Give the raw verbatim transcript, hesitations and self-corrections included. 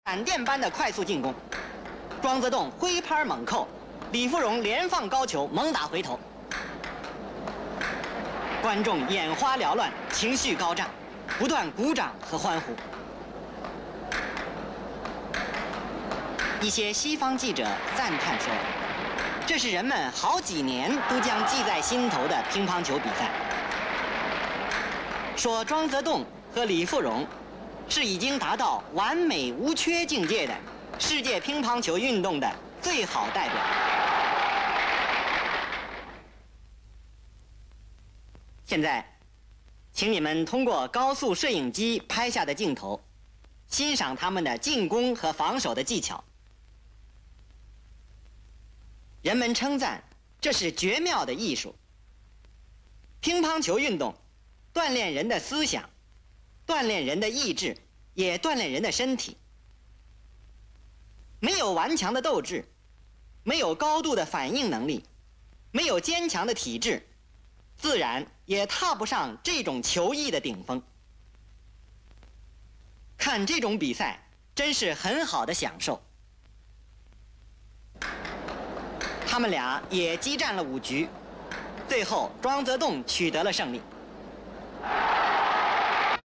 闪电般的快速进攻，庄则栋挥拍猛扣，李富荣连放高球猛打回头，观众眼花缭乱，情绪高涨，不断鼓掌和欢呼。一些西方记者赞叹说，这是人们好几年都将记在心头的乒乓球比赛。说庄则栋和李富荣是已经达到完美无缺境界的世界乒乓球运动的最好代表。现在，请你们通过高速摄影机拍下的镜头，欣赏他们的进攻和防守的技巧。人们称赞这是绝妙的艺术。乒乓球运动锻炼人的思想，锻炼人的意志，也锻炼人的身体。没有顽强的斗志，没有高度的反应能力，没有坚强的体质，自然也踏不上这种球艺的顶峰。看这种比赛真是很好的享受。他们俩也激战了五局，最后庄则栋取得了胜利。